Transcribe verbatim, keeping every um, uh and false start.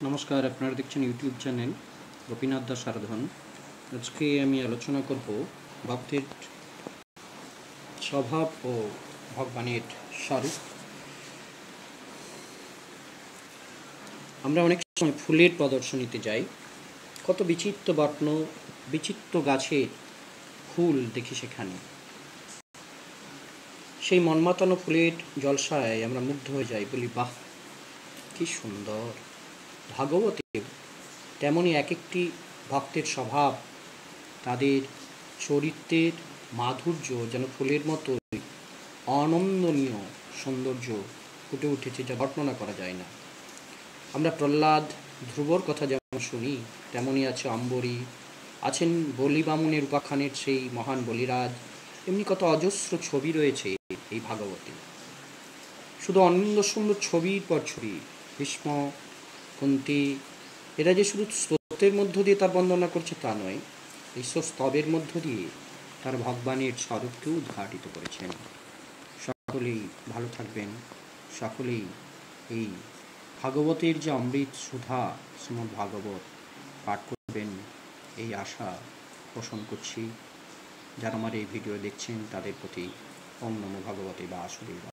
নমস্কার, আপনারা দেখছেন ইউটিউব চ্যানেল গোপীনাথ দাস আরাধন। আজকে আমি আলোচনা করব ভক্তের স্বভাব ও ভগবানের স্বরূপ। আমরা অনেক সময় ফুলের প্রদর্শনীতে যাই, কত বিচিত্র বর্ণ, বিচিত্র গাছের ফুল দেখি সেখানে। সেই মনমাতানো ফুলের জলসায় আমরা মুগ্ধ হয়ে যাই, বলি বাহ, কি সুন্দর। ভাগবতের তেমনই এক একটি ভক্তের স্বভাব, তাদের চরিত্রের মাধুর্য যেন ফুলের মতো অনন্দনীয় সৌন্দর্য ফুটে উঠেছে, যা বর্ণনা করা যায় না। আমরা প্রহ্লাদ, ধ্রুবর কথা যেমন শুনি, তেমনই আছে অম্বরী, আছেন বলি বামুনের উপাখ্যানের সেই মহান বলিরাজ। এমনি কত অজস্র ছবি রয়েছে এই ভাগবতে। শুধু অনন্য সুন্দর ছবির পর ছবি। ভীষ্ম, কুন্তী, এরা যে শুধু স্তোত্রের মধ্য দিয়ে তার বন্দনা করছে তা নয়, এই স্তবের মধ্য দিয়ে তার ভগবানের স্বরূপকেও উদ্ঘাটিত করেছেন। সকলেই ভালো থাকবেন, সকলেই এই ভাগবতের যে অমৃত সুধা শ্রীমদ্ ভাগবত পাঠ করবেন, এই আশা পোষণ করছি। যারা আমার এই ভিডিও দেখছেন তাদের প্রতি ওম নমো ভগবতে বাসুদেবায়।